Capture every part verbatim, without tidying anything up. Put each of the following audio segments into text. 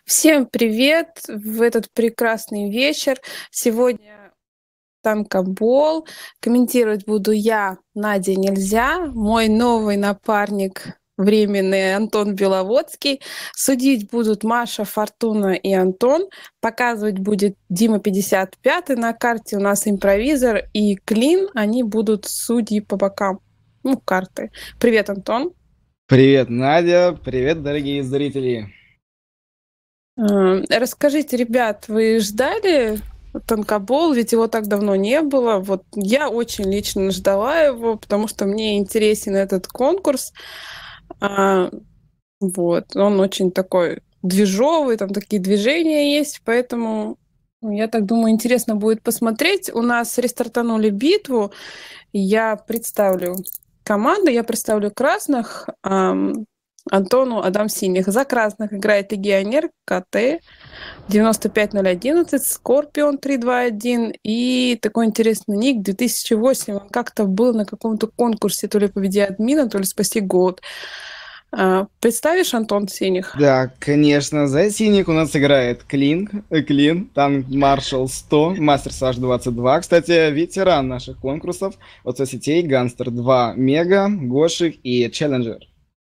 Всем привет в этот прекрасный вечер. Сегодня танкобол. Комментировать буду я, Надя Нельзя, мой новый напарник временный Антон Беловодский. Судить будут Маша, Фортуна и Антон. Показывать будет Дима пятьдесят пятый. На карте у нас импровизор и Клин. Они будут судьи по бокам. Ну, карты. Привет, Антон. Привет, Надя. Привет, дорогие зрители. Э, Расскажите, ребят, вы ждали танкобол? Ведь его так давно не было. Вот я очень лично ждала его, потому что мне интересен этот конкурс. А, вот, он очень такой движовый, там такие движения есть, поэтому ну, я так думаю, интересно будет посмотреть. У нас рестартанули битву. Я представлю команду, я представлю красных. ам, Антону отдам синих. За красных играет легионер КТ девяносто пять ноль одиннадцать, Скорпион три два один и такой интересный ник две тысячи восемь. Он как-то был на каком-то конкурсе, то ли «Победи админа», то ли «Спаси год». А, представишь, Антон, синих? Да, конечно, за синик у нас играет Клин, э, Клин, танк Маршал сто, Мастер Саш двадцать два. Кстати, ветеран наших конкурсов от соцсетей, Ганстер два, Мега, Гошик и Челленджер.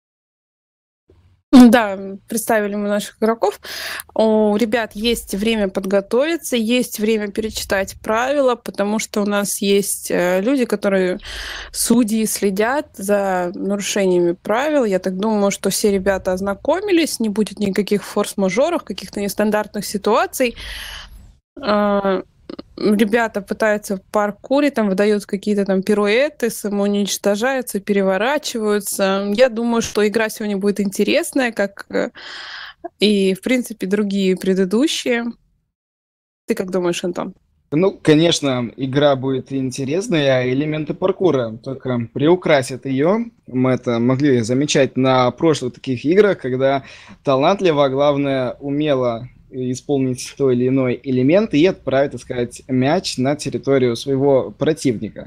Да, представили мы наших игроков. У ребят есть время подготовиться, есть время перечитать правила, потому что у нас есть э, люди, которые судьи, следят за нарушениями правил. Я так думаю, что все ребята ознакомились, не будет никаких форс-мажоров, каких-то нестандартных ситуаций. А, Ребята пытаются в паркуре, там выдают какие-то там пируэты, самоуничтожаются, переворачиваются. Я думаю, что игра сегодня будет интересная, как э, и, в принципе, другие предыдущие. Ты как думаешь, Антон? Ну, конечно, игра будет интересная, а элементы паркура только приукрасят ее. Мы это могли замечать на прошлых таких играх, когда талантливо, а главное, умело исполнить той или иной элемент и отправить, так сказать, мяч на территорию своего противника.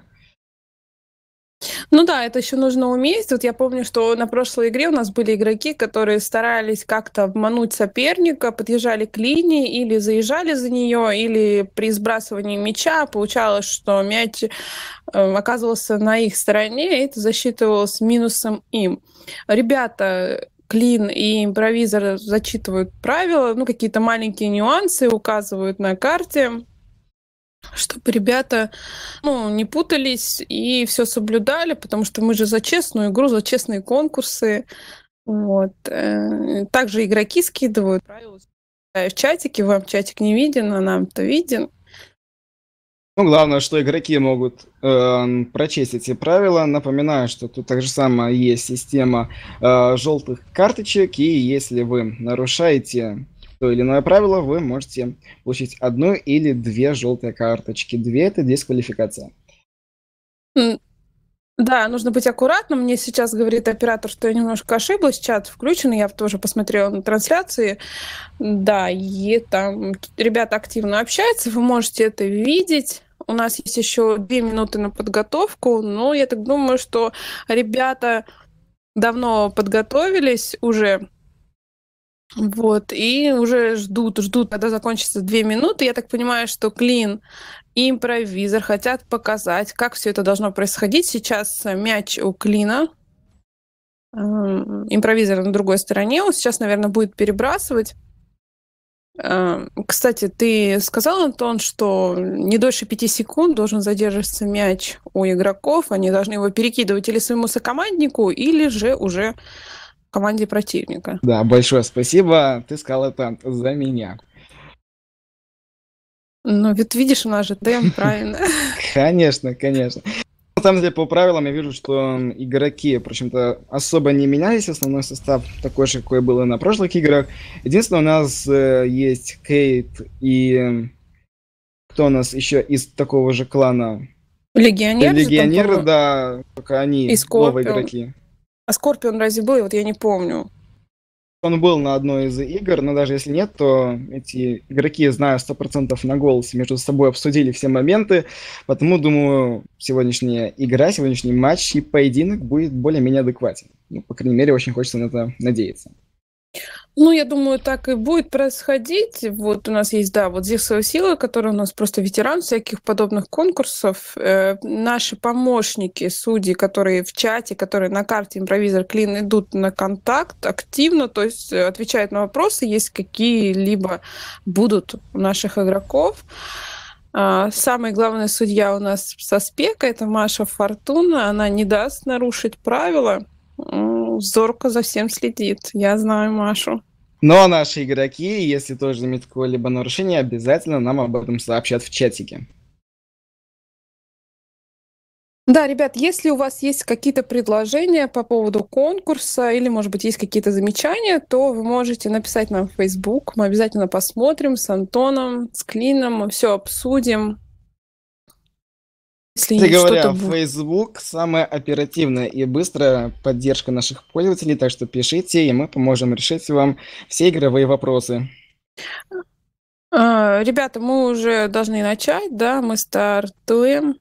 Ну да, это еще нужно уметь. Вот я помню, что на прошлой игре у нас были игроки, которые старались как-то обмануть соперника, подъезжали к линии или заезжали за нее, или при сбрасывании мяча получалось, что мяч э, оказывался на их стороне, и это засчитывалось минусом им. Ребята, Клин и импровизор зачитывают правила, ну какие-то маленькие нюансы указывают на карте, чтобы ребята, ну, не путались и все соблюдали, потому что мы же за честную игру, за честные конкурсы. Вот. Э, Также игроки скидывают правила в чатике. Вам чатик не виден, а нам-то виден. Ну, главное, что игроки могут э, прочесть эти правила. Напоминаю, что тут так же самое есть система э, желтых карточек, и если вы нарушаете то или иное правило, вы можете получить одну или две желтые карточки. Две — это дисквалификация. М, Да, нужно быть аккуратным. Мне сейчас говорит оператор, что я немножко ошиблась. Чат включен, я тоже посмотрела на трансляции. Да, и там ребята активно общаются, вы можете это видеть. У нас есть еще две минуты на подготовку, но я так думаю, что ребята давно подготовились уже, вот, и уже ждут, ждут, когда закончится две минуты. Я так понимаю, что Клин и импровизор хотят показать, как все это должно происходить. Сейчас э, мяч у Клина, эм, импровизор на другой стороне. Он сейчас, наверное, будет перебрасывать. Эм, Кстати, ты сказал, Антон, что не дольше пяти секунд должен задерживаться мяч у игроков. Они должны его перекидывать или своему сокоманднику, или же уже команде противника. Да, большое спасибо. Ты сказал это за меня. Ну, вот видишь, у нас же темп, правильно? Конечно, конечно. На самом деле, по правилам я вижу, что игроки, причем-то, особо не менялись. Основной состав такой же, какой был и на прошлых играх. Единственное, у нас э, есть Кейт и кто у нас еще из такого же клана? Легионер же там, Легионеры, по-моему, да, только и они новые Скорпион. игроки. А Скорпион разве был? Вот я не помню. Он был на одной из игр, но даже если нет, то эти игроки, знаю, сто процентов на голос между собой обсудили все моменты, потому, думаю, сегодняшняя игра, сегодняшний матч и поединок будет более-менее адекватен. Ну, по крайней мере, очень хочется на это надеяться. Ну, я думаю, так и будет происходить. Вот у нас есть, да, вот Зевсова сила, который у нас просто ветеран всяких подобных конкурсов. Э, наши помощники, судьи, которые в чате, которые на карте импровизор Клин идут на контакт активно, то есть э, отвечают на вопросы, есть какие-либо будут у наших игроков. А, самый главный судья у нас со спека, это Маша Фортуна. Она не даст нарушить правила. М, Зорко за всем следит. Я знаю Машу. Но наши игроки, если тоже заметят какое-либо нарушение, обязательно нам об этом сообщат в чатике. Да, ребят, если у вас есть какие-то предложения по поводу конкурса или, может быть, есть какие-то замечания, то вы можете написать нам в Facebook. Мы обязательно посмотрим с Антоном, с Клином, мы все обсудим. Если Кстати что-то говоря, будет. Facebook самая оперативная и быстрая поддержка наших пользователей, так что пишите, и мы поможем решить вам все игровые вопросы. А, Ребята, мы уже должны начать, да, мы стартуем.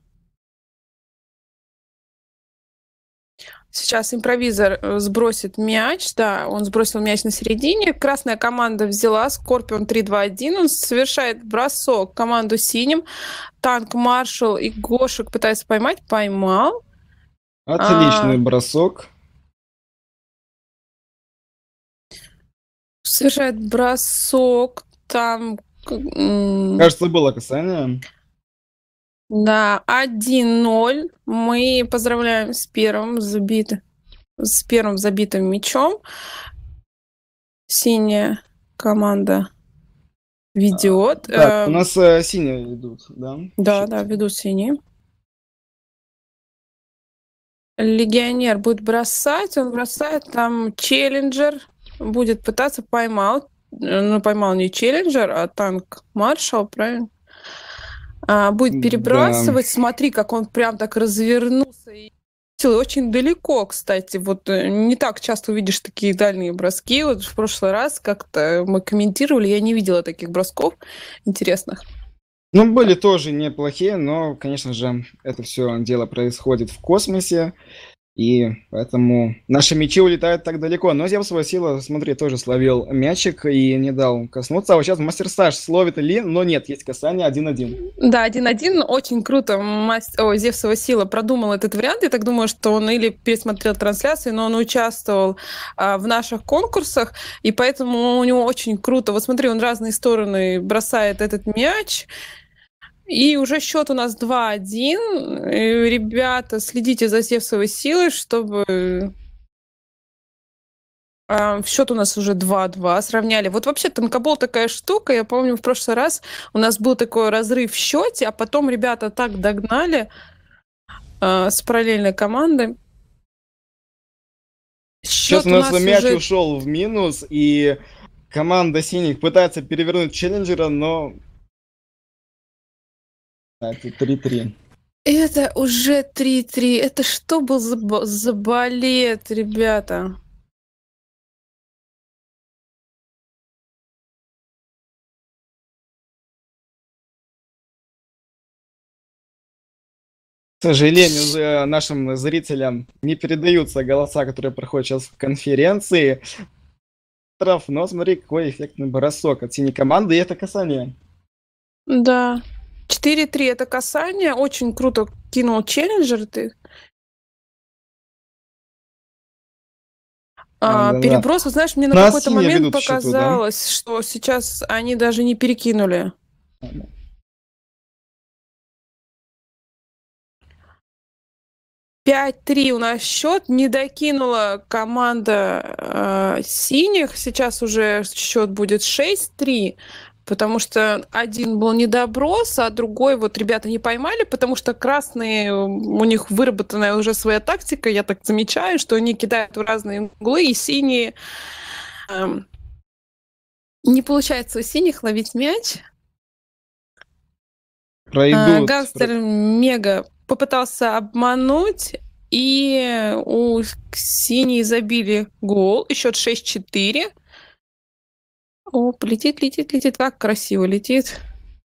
Сейчас импровизор э, сбросит мяч, да, он сбросил мяч на середине. Красная команда взяла, Скорпион три два один, он совершает бросок команду синим. Танк, Маршал и Гошек пытается поймать, поймал. Отличный А, бросок. совершает бросок, там, к- м, Кажется, было касание. да, один ноль. Мы поздравляем с первым забитым, с первым забитым мячом. Синяя команда ведет. Так, у Э, нас э, синие идут, да? в Да, да, счете. ведут синие. Легионер будет бросать, он бросает, там челленджер будет пытаться поймал. Э, Ну, поймал не челленджер, а танк Маршал, правильно? А, будет Да. перебрасывать. Смотри, как он прям так развернулся. И очень далеко, кстати. Вот э, не так часто увидишь такие дальние броски. Вот в прошлый раз как-то мы комментировали, я не видела таких бросков интересных. Ну, были тоже неплохие, но, конечно же, это все дело происходит в космосе, и поэтому наши мячи улетают так далеко. Но Зевсова сила, смотри, тоже словил мячик и не дал коснуться. А вот сейчас Мастер Стаж словит Ли, но нет, есть касание один один. Да, один-один. Очень круто. Мас- Ой, Зевсова сила продумал этот вариант. Я так думаю, что он или пересмотрел трансляции, но он участвовал а, в наших конкурсах, и поэтому у него очень круто. Вот смотри, он в разные стороны бросает этот мяч. И уже счет у нас два-один. И, ребята, следите за Зевсовой силой, чтобы а, счет у нас уже два-два, сравняли. Вот вообще танкобол такая штука. Я помню, в прошлый раз у нас был такой разрыв в счете, а потом ребята так догнали а, с параллельной командой. Сейчас у Счет у нас нас мяч уже... ушел в минус, и команда синих пытается перевернуть челленджера, но... Так, это три-три. Это уже три-три. Это что был за, б- за балет, ребята? К сожалению, за- нашим зрителям не передаются голоса, которые проходят сейчас в конференции. Штраф, но смотри, какой эффектный бросок от синей команды, и это касание. Да. четыре-три это касание. Очень круто кинул челленджер ты. А, А, да-да. переброс, вот знаешь, мне на Нас какой-то синие момент ведут в счету, да? показалось, что сейчас они даже не перекинули. пять-три у нас счет. Не докинула команда э, синих. Сейчас уже счет будет шесть-три, потому что один был недоброс, а другой вот ребята не поймали, потому что красные, э, у них выработанная уже своя тактика. Я так замечаю, что они кидают в разные углы, и синие... эм, не получается у синих ловить мяч. А, Пройдут. про- Гангстер Мега попытался обмануть, и у синей забили гол. И счет шесть-четыре. О, летит, летит, летит. Как красиво летит.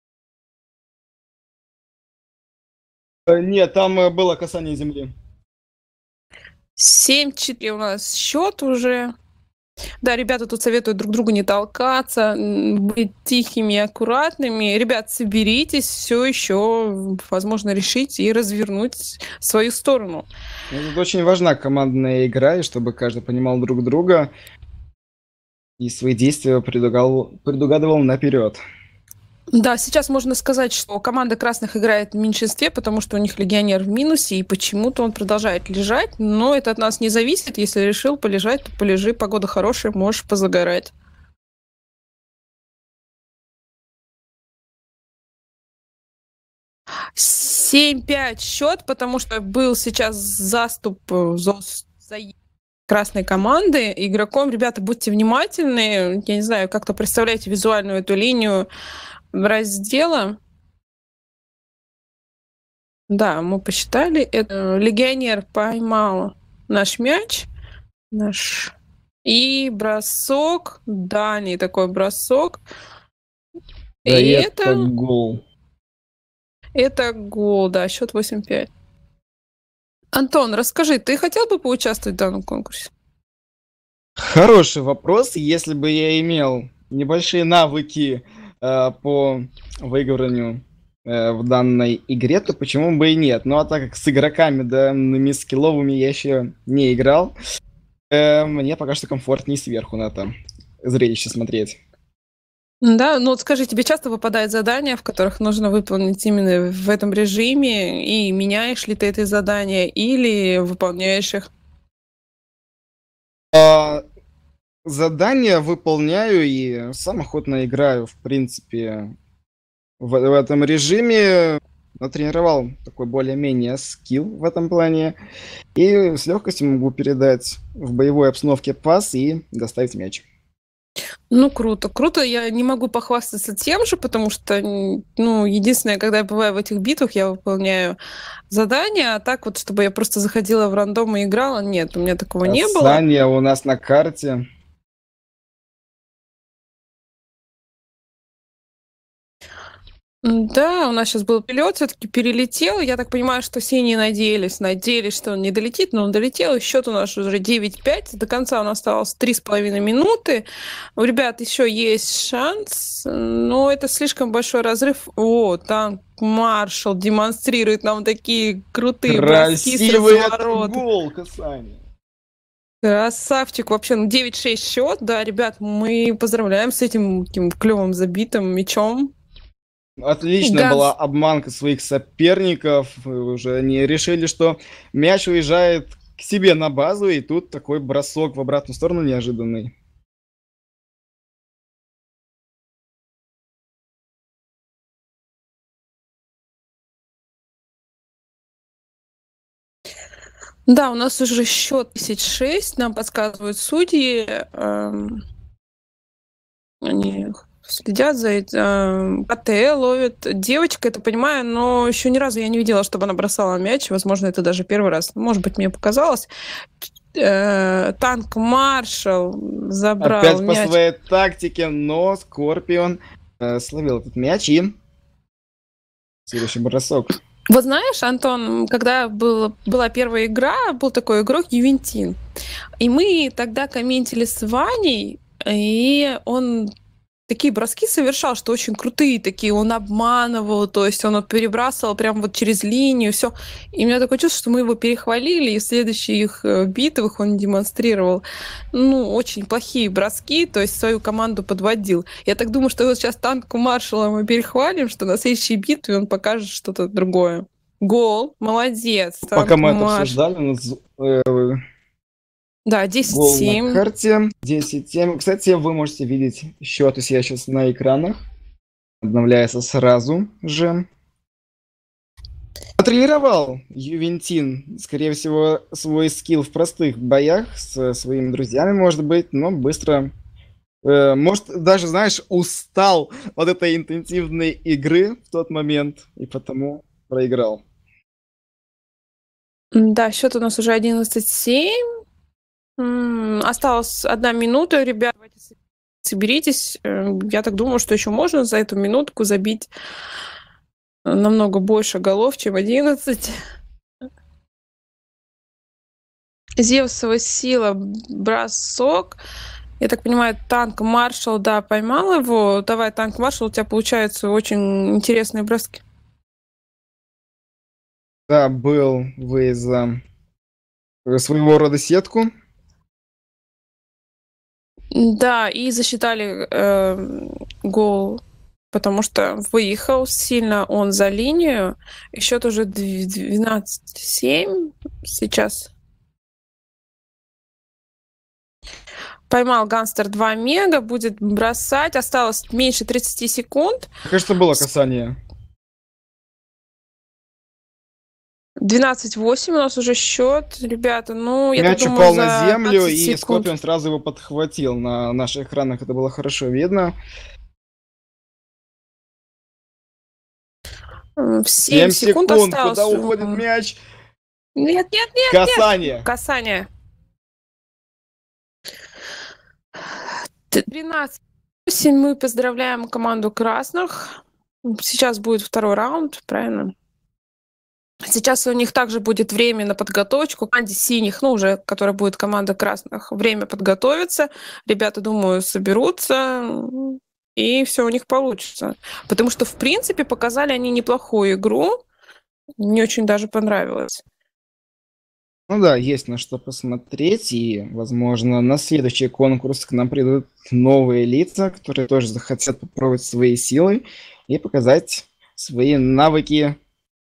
Э, Нет, там э, было касание земли. семь-четыре у нас счет уже. Да, ребята тут советуют друг другу не толкаться, м, быть тихими и аккуратными. Ребят, соберитесь, все еще возможно решить и развернуть свою сторону. Ну, тут очень важна командная игра, и чтобы каждый понимал друг друга и свои действия предугал предугадывал наперед. Да, сейчас можно сказать, что команда красных играет в меньшинстве, потому что у них легионер в минусе, и почему-то он продолжает лежать. Но это от нас не зависит. Если решил полежать, то полежи. Погода хорошая, можешь позагорать. семь пять счет, потому что был сейчас заступ э, за, за красной команды. Игроком, ребята, будьте внимательны. Я не знаю, как-то представляете визуальную эту линию раздела. Да, мы посчитали. Это легионер поймал наш мяч. Наш. И бросок. Дальний такой бросок. Да, И и это это, гол. это гол, да, счет восемь пять. Антон, расскажи, ты хотел бы поучаствовать в данном конкурсе? Хороший вопрос. Если бы я имел небольшие навыки э, по выигрыванию э, в данной игре, то почему бы и нет? Ну а так как с игроками, данными скилловыми я еще не играл, э, мне пока что комфортнее сверху на это зрелище смотреть. Да, ну вот скажи, тебе часто выпадают задания, в которых нужно выполнить именно в этом режиме, и меняешь ли ты эти задания, или выполняешь их? А, задания выполняю и сам охотно играю, в принципе, в, в этом режиме. Натренировал такой более-менее скилл в этом плане. И с легкостью могу передать в боевой обстановке пас и доставить мяч. Ну, круто. Круто. Я не могу похвастаться тем же, потому что, н- ну, единственное, когда я бываю в этих битвах, я выполняю задания, а так вот, чтобы я просто заходила в рандом и играла, нет, у меня такого не было. Касание у нас на карте. М, Да, у нас сейчас был перелет, все-таки перелетел. Я так понимаю, что синие надеялись, надеялись, что он не долетит, но он долетел. И счет у нас уже девять пять. До конца у нас осталось три с половиной минуты. У ребят еще есть шанс, но это слишком большой разрыв. О, там Маршал демонстрирует нам такие крутые броски с Красивый это разворота. гол, касание. Красавчик вообще, ну девять шесть счет. Да, ребят, мы поздравляем с этим таким клевым забитым мячом. Отличная Ганс. была обманка своих соперников. Уже они решили, что мяч уезжает к себе на базу, и тут такой бросок в обратную сторону неожиданный. Да, у нас уже счет десять шесть, нам подсказывают судьи. эм, Они следят за этим. АТЛ ловит. Девочка, это понимаю, но еще ни разу я не видела, чтобы она бросала мяч. Возможно, это даже первый раз. Может быть, мне показалось. Э, Танк Маршал забрал Опять по мяч. своей тактике, но Скорпион э, словил этот мяч и следующий бросок. Вот знаешь, Антон, когда был, была первая игра, был такой игрок Ювентин. И мы тогда комментили с Ваней, и он такие броски совершал, что очень крутые такие, он обманывал, то есть он вот перебрасывал прям вот через линию, все. И у меня такое чувство, что мы его перехвалили, и в следующих э, битвах он демонстрировал, ну, очень плохие броски, то есть свою команду подводил. Я так думаю, что вот сейчас танку Маршала мы перехвалим, что на следующей битве он покажет что-то другое. Гол, молодец, Пока танк мы это Маршал. обсуждали, у нас э, Да, десять гол на семь. карте. десять семь. Кстати, вы можете видеть счет у себя сейчас на экранах. Обновляется сразу же. Тренировал Ювентин, скорее всего, свой скилл в простых боях с своими друзьями, может быть, но быстро, э, может, даже, знаешь, устал от этой интенсивной игры в тот момент, и потому проиграл. Да, счет у нас уже одиннадцать семь. М, Осталась одна минута, ребят. Давайте с- соберитесь. Э, Я так думаю, что еще можно за эту минутку забить э, намного больше голов, чем одиннадцать. Зевсова сила, бросок. Я так понимаю, танк Маршал, да, поймал его. Давай, танк Маршал, у тебя получаются очень интересные броски. Да, был вы за своего рода сетку. Да, и засчитали э, гол, потому что выехал сильно он за линию. И счет уже двенадцать семь сейчас. Поймал Ганстер два мега, будет бросать. Осталось меньше тридцати секунд. Кажется, было касание. двенадцать восемь у нас уже счет, ребята. Ну, я мяч так упал думаю, на за землю, двадцать и секунд. Скорпион сразу его подхватил. На наших экранах это было хорошо видно. семь секунд, секунд осталось. Куда уходит мяч? Нет, нет, нет, Касание. Нет. Касание. тринадцать восемь. Мы поздравляем команду красных. Сейчас будет второй раунд, правильно? Сейчас у них также будет время на подготовочку. Команде синих, ну уже, которая будет команда красных, время подготовиться. Ребята, думаю, соберутся, и все у них получится. Потому что, в принципе, показали они неплохую игру. Мне очень даже понравилось. Ну да, есть на что посмотреть, и, возможно, на следующий конкурс к нам придут новые лица, которые тоже захотят попробовать свои силы и показать свои навыки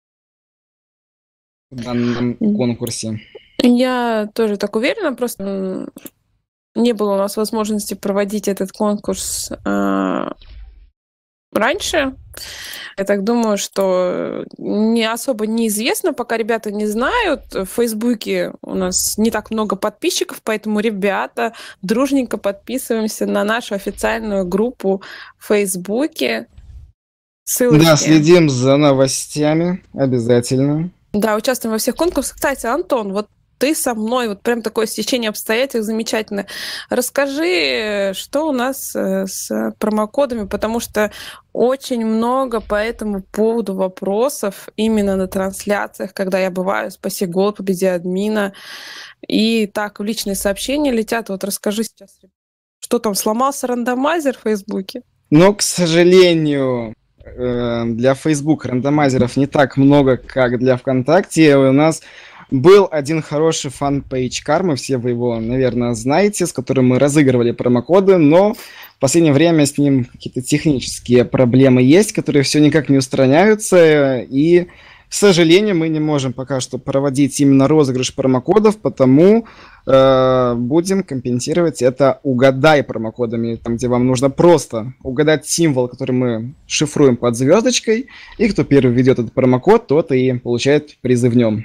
в данном конкурсе. Я тоже так уверена, просто не было у нас возможности проводить этот конкурс э, раньше. Я так думаю, что не особо неизвестно, пока ребята не знают. В Фейсбуке у нас не так много подписчиков, поэтому, ребята, дружненько подписываемся на нашу официальную группу в Фейсбуке. Ссылочки. Да, следим за новостями обязательно. Да, участвуем во всех конкурсах. Кстати, Антон, вот ты со мной, вот прям такое стечение обстоятельств замечательно. Расскажи, что у нас с промокодами, потому что очень много по этому поводу вопросов именно на трансляциях, когда я бываю, спаси гол, победи админа, и так в личные сообщения летят. Вот расскажи сейчас, что там, сломался рандомайзер в Фейсбуке? Но, к сожалению, для Facebook рандомайзеров не так много, как для ВКонтакте. У нас был один хороший фан-пейдж Кармы, все вы его, наверное, знаете, с которым мы разыгрывали промокоды, но в последнее время с ним какие-то технические проблемы есть, которые все никак не устраняются, и, к сожалению, мы не можем пока что проводить именно розыгрыш промокодов, потому э, будем компенсировать это угадай промокодами, там, где вам нужно просто угадать символ, который мы шифруем под звездочкой, и кто первый введет этот промокод, тот и получает призы в нем.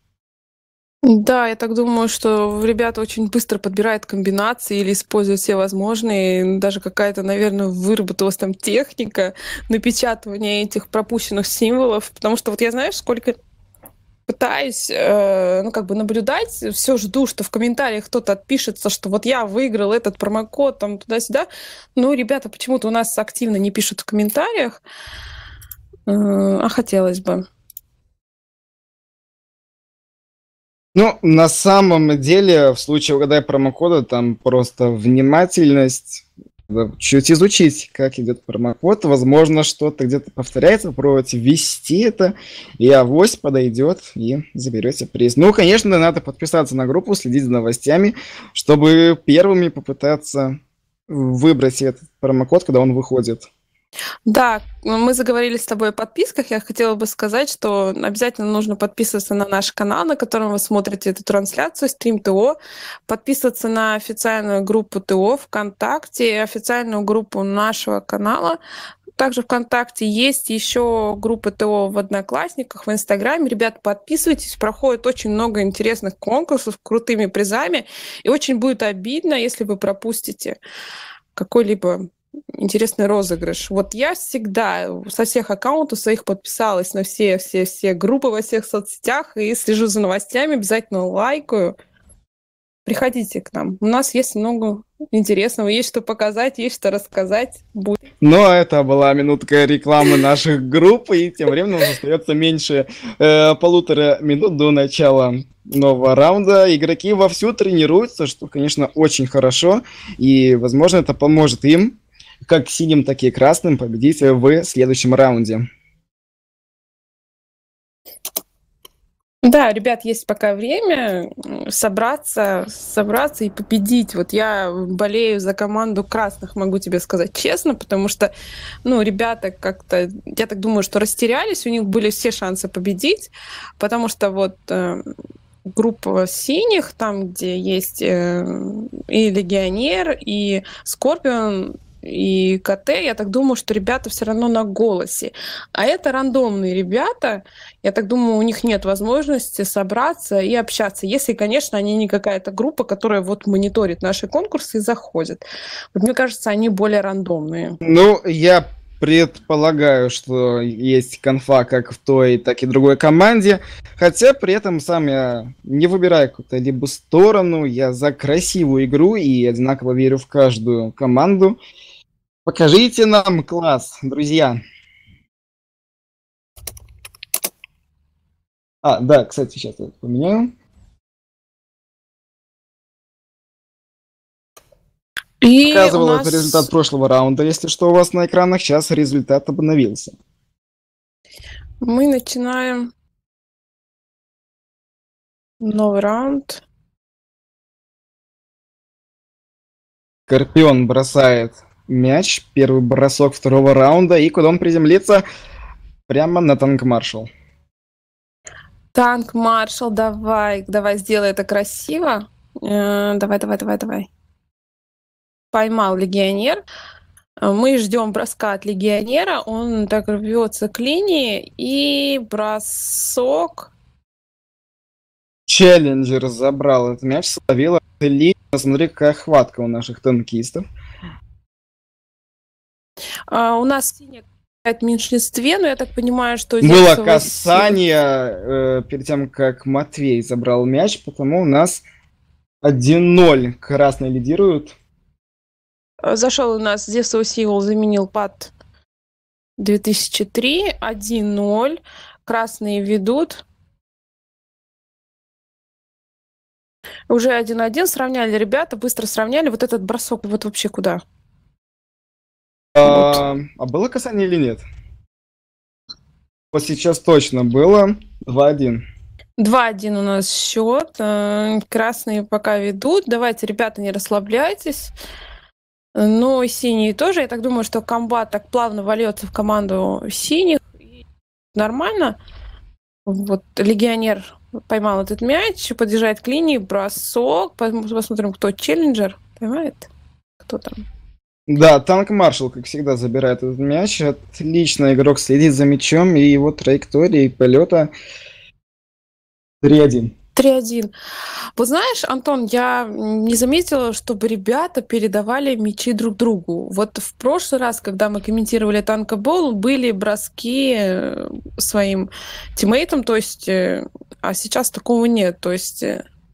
Да, я так думаю, что ребята очень быстро подбирают комбинации или используют все возможные. Даже какая-то, наверное, выработалась там техника напечатывания этих пропущенных символов. Потому что вот я, знаешь, сколько пытаюсь, э, ну, как бы наблюдать, все жду, что в комментариях кто-то отпишется, что вот я выиграл этот промокод, там, туда-сюда. Ну, ребята почему-то у нас активно не пишут в комментариях, э, а хотелось бы. Ну, на самом деле, в случае угадай промокода, там просто внимательность, чуть изучить, как идет промокод. Возможно, что-то где-то повторяется, попробовать ввести это, и авось подойдет, и заберете приз. Ну, конечно, надо подписаться на группу, следить за новостями, чтобы первыми попытаться выбрать этот промокод, когда он выходит. Да, мы заговорили с тобой о подписках. Я хотела бы сказать, что обязательно нужно подписываться на наш канал, на котором вы смотрите эту трансляцию, стрим ТО, подписываться на официальную группу ТО ВКонтакте, официальную группу нашего канала. Также ВКонтакте есть еще группы ТО в Одноклассниках, в Инстаграме. Ребята, подписывайтесь, проходит очень много интересных конкурсов с крутыми призами, и очень будет обидно, если вы пропустите какой-либо интересный розыгрыш. Вот я всегда со всех аккаунтов своих подписалась на все-все-все группы во всех соцсетях и слежу за новостями, обязательно лайкаю. Приходите к нам. У нас есть много интересного, есть что показать, есть что рассказать. Будет. Но это была минутка рекламы наших групп, и тем временем остается меньше э, полутора минут до начала нового раунда. Игроки вовсю тренируются, что, конечно, очень хорошо. И, возможно, это поможет им, как синим, так и красным, победить в следующем раунде. Да, ребят, есть пока время собраться, собраться и победить. Вот я болею за команду красных, могу тебе сказать честно, потому что, ну, ребята как-то, я так думаю, что растерялись, у них были все шансы победить, потому что вот э, группа синих, там, где есть э, и Легионер, и Скорпион, и КТ, я так думаю, что ребята все равно на голосе. А это рандомные ребята, я так думаю, у них нет возможности собраться и общаться, если, конечно, они не какая-то группа, которая вот мониторит наши конкурсы и заходит. Вот мне кажется, они более рандомные. Ну, я предполагаю, что есть конфа как в той, так и в другой команде. Хотя при этом сам я не выбираю какую-то либо сторону. Я за красивую игру и одинаково верю в каждую команду. Покажите нам класс, друзья. А, да, кстати, сейчас я это поменяю. И Показывал у нас... это результат прошлого раунда. Если что, у вас на экранах сейчас результат обновился. Мы начинаем новый раунд. Скорпион бросает мяч. Первый бросок второго раунда. И куда он приземлится? Прямо на танк Маршал. Танк Маршал, давай, давай, сделай это красиво. Э, давай, давай, давай, давай. Поймал Легионер. Мы ждем броска от Легионера. Он так рвется к линии. И бросок. Челленджер забрал этот мяч, словил линию. Смотри, какая хватка у наших танкистов. А, у нас синяя в меньшинстве, но я так понимаю, что здесь... Было касание э, перед тем, как Матвей забрал мяч, потому у нас один ноль красные лидируют. Зашел у нас Зевсов Сивол, заменил пад две тысячи три, один ноль. Красные ведут. Уже один один, сравняли ребята, быстро сравняли. Вот этот бросок, вот вообще куда? А, вот. А было касание или нет? Вот сейчас точно было. два один. два один у нас счет. Красные пока ведут. Давайте, ребята, не расслабляйтесь. Ну, и синие тоже. Я так думаю, что комбат так плавно вольется в команду синих. И нормально. Вот Легионер поймал этот мяч, подъезжает к линии, бросок. Посмотрим, кто челленджер. Поймает? Кто там? Да, танк Маршал, как всегда, забирает этот мяч. Отлично, игрок следит за мячом и его траекторией полета. три один. три один. Вот знаешь, Антон, я не заметила, чтобы ребята передавали мячи друг другу. Вот в прошлый раз, когда мы комментировали танкобол, были броски своим тиммейтам, то есть, а сейчас такого нет, то есть...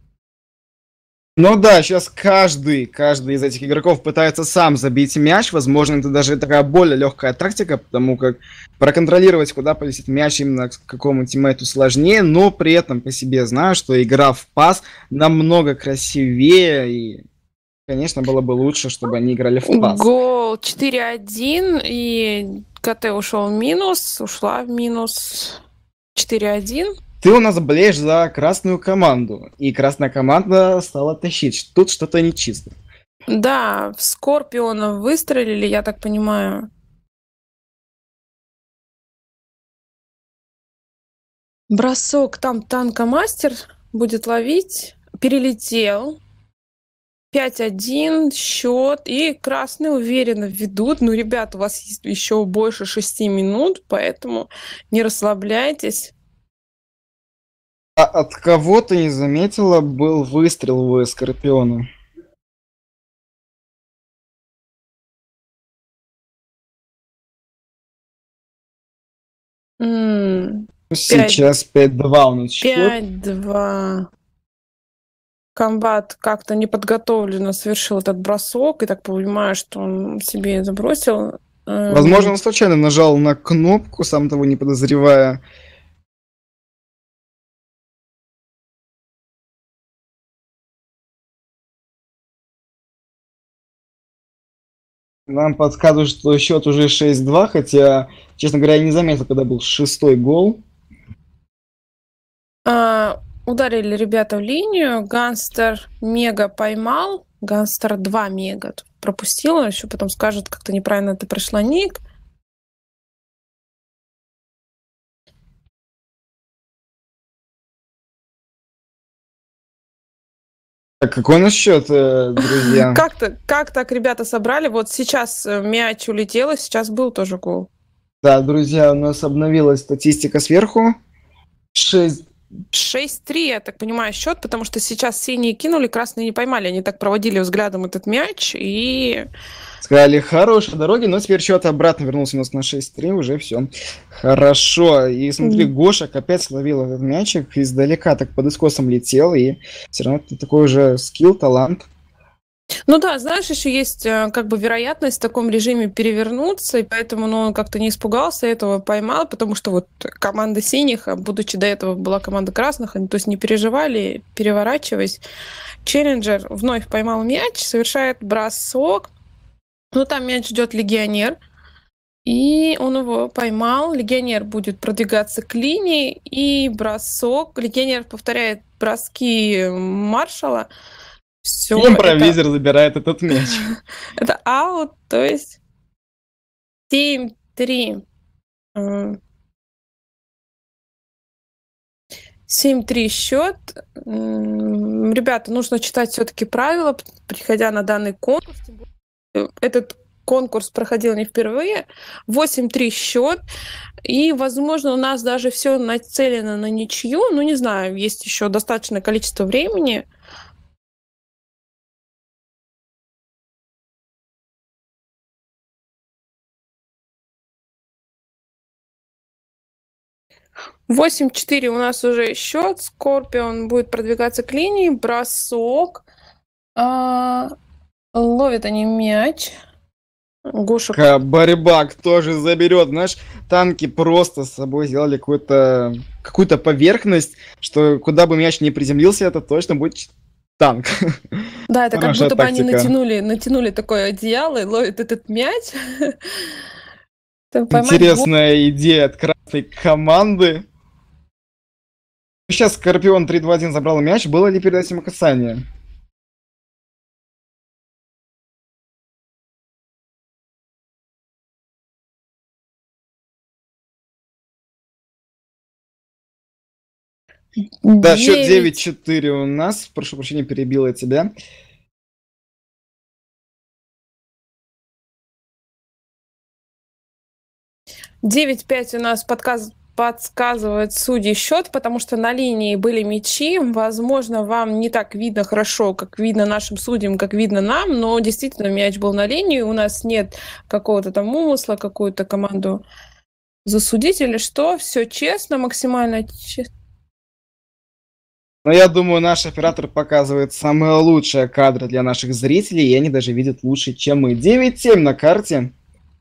Ну да, сейчас каждый, каждый из этих игроков пытается сам забить мяч. Возможно, это даже такая более легкая тактика, потому как проконтролировать, куда полетит мяч именно к какому тиммейту сложнее, но при этом по себе знаю, что игра в пас намного красивее, и, конечно, было бы лучше, чтобы они играли в пас. Гол четыре один, и КТ ушел в минус, ушла в минус четыре один. Ты у нас болеешь за красную команду, и красная команда стала тащить. Тут что-то нечисто. Да, в Скорпиона выстрелили, я так понимаю. Бросок, там танкомастер будет ловить. Перелетел. пять один, счет. И красные уверенно ведут. Ну, ребят, у вас есть еще больше шести минут, поэтому не расслабляйтесь. А от кого ты не заметила, был выстрел в Скорпиона? Mm, Сейчас пять два у нас счет. пять два. Комбат как-то неподготовленно совершил этот бросок, и так понимаю, что он себе забросил. Возможно, он случайно нажал на кнопку, сам того не подозревая. Нам подсказывают, что счет уже шесть-два, хотя, честно говоря, я не заметил, когда был шестой гол. А, ударили ребята в линию. Ганстер мега поймал. Ганстер два мега тут пропустила. Еще потом скажет, как-то неправильно ты прошла ник. Так, какой у нас счет, э, друзья? Как, то, как так ребята собрали? Вот сейчас э, мяч улетел, и сейчас был тоже гол. Да, друзья, у нас обновилась статистика сверху. шесть. шесть-три, я так понимаю, счет, потому что сейчас синие кинули, красные не поймали. Они так проводили взглядом этот мяч и... Сказали, хорошие дороги, но теперь счет обратно вернулся у нас на шесть-три, уже все хорошо. И смотри, Мгм. Гошек опять словил этот мячик, издалека так под искосом летел, и все равно это такой уже скилл, талант. Ну да, знаешь, еще есть э, как бы вероятность в таком режиме перевернуться, и поэтому ну, он как-то не испугался этого, поймал, потому что вот команда синих, а будучи до этого была команда красных, они то есть не переживали, переворачиваясь. Челленджер вновь поймал мяч, совершает бросок. Ну там мяч ждет легионер, и он его поймал. Легионер будет продвигаться к линии, и бросок. Легионер повторяет броски Маршала. Все, это, Импровизер забирает этот мяч. это аут, то есть семь-три. семь-три счет. М, Ребята, нужно читать все-таки правила, п- приходя на данный конкурс. Тем более, Этот конкурс проходил не впервые. восемь-три счет. И, возможно, у нас даже все нацелено на ничью. Ну, не знаю, есть еще достаточное количество времени. восемь-четыре у нас уже счет. Скорпион будет продвигаться к линии. Бросок. А, ловят они мяч. Гошек. Ка- Барибак тоже заберет. Знаешь, танки просто с собой сделали какую-то какую-то поверхность, что куда бы мяч не приземлился, это точно будет танк. Да, это как Хорошая будто бы они тактика. натянули, натянули такое одеяло и ловят этот мяч. Там поймать гол. Интересная идея от красной команды. Сейчас Скорпион три-два-один забрал мяч. Было ли перед этим касание? Да, счет девять. девять-четыре у нас. Прошу прощения, перебил я тебя. девять-пять у нас подказ... подсказывает судьи счет, потому что на линии были мячи. Возможно, вам не так видно хорошо, как видно нашим судьям, как видно нам, но действительно мяч был на линии. У нас нет какого-то там умысла, какую-то команду засудить или что. Все честно, максимально честно. Но я думаю, наш оператор показывает самые лучшие кадры для наших зрителей, и они даже видят лучше, чем мы. девять-семь на карте.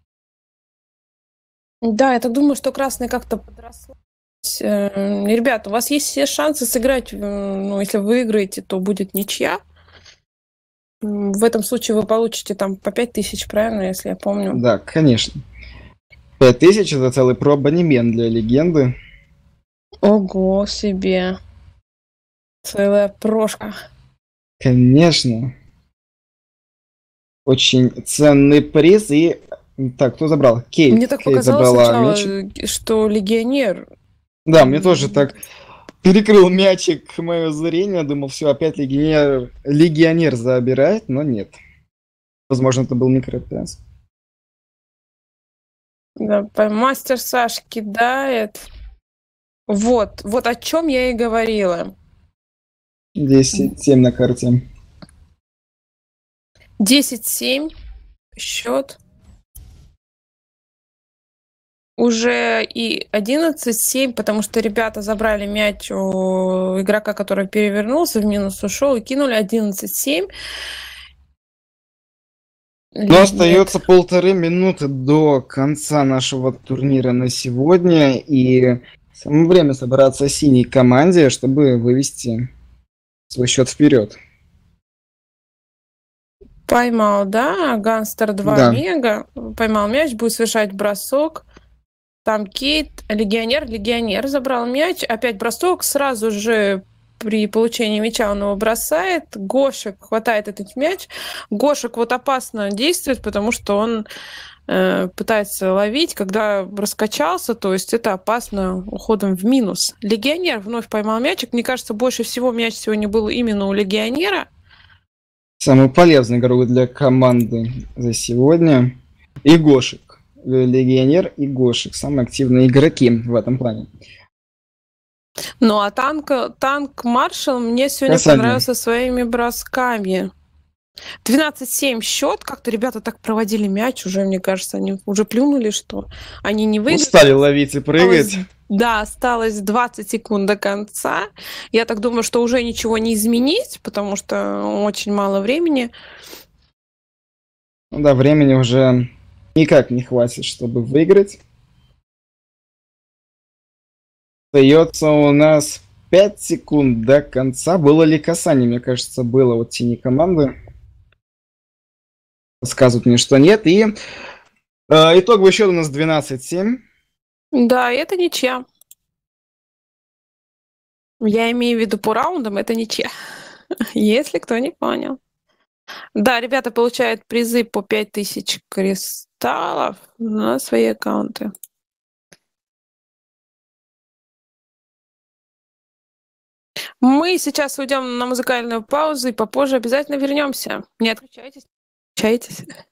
Да, я так думаю, что красный как-то подросло. Э, Ребята, у вас есть все шансы сыграть. э, Ну, если вы выиграете, то будет ничья. М, В этом случае вы получите там по пять тысяч, правильно, если я помню? Да, конечно. пять тысяч это целый про-абонемент для легенды. Ого себе. Целая прошка. Конечно. Очень ценный приз. И так, кто забрал? Кейт. Мне так Кейт показалось забрала сначала, мячик. э, что легионер. Да, мне тоже м, так перекрыл мячик мое зрение. Думал, все, опять легионер, легионер забирает, но нет. Возможно, это был микропенс. да, по- Мастер Саш кидает. Вот, вот о чем я и говорила. десять-семь на карте. десять-семь счет. Уже и одиннадцать-семь, потому что ребята забрали мяч у игрока, который перевернулся, в минус ушел, и кинули одиннадцать-семь. Но остается полторы минуты до конца нашего турнира на сегодня, и самое время собраться синей команде, чтобы вывести свой счет вперед. Поймал, да, Гангстер два Да. мега, поймал мяч, будет совершать бросок. Там Кейт, легионер, легионер забрал мяч, опять бросок, сразу же при получении мяча он его бросает, Гошек хватает этот мяч, Гошек вот опасно действует, потому что он э, пытается ловить, когда раскачался, то есть это опасно уходом в минус. Легионер вновь поймал мячик, мне кажется, больше всего мяч сегодня был именно у легионера. Самый полезный игрок для команды за сегодня. И Гошек. Легионер и Гошек. Самые активные игроки в этом плане. Ну, а танк, танк Маршал мне сегодня Касание. понравился своими бросками. двенадцать семь счет. Как-то ребята так проводили мяч уже, мне кажется, они уже плюнули, что они не выиграли. Устали ловить и прыгать. Осталось, да, осталось двадцать секунд до конца. Я так думаю, что уже ничего не изменить, потому что очень мало времени. Ну да, времени уже никак не хватит, чтобы выиграть. Остается у нас пять секунд до конца. Было ли касание, мне кажется, было от тени команды. Подсказывают мне, что нет. И э, итоговый счет у нас двенадцать семь. Да, это ничья. Я имею в виду по раундам, это ничья. Если кто не понял. Да, ребята получают призы по пять тысяч кристаллов на свои аккаунты. Мы сейчас уйдем на музыкальную паузу и попозже обязательно вернемся. Не отключайтесь. Отключайтесь.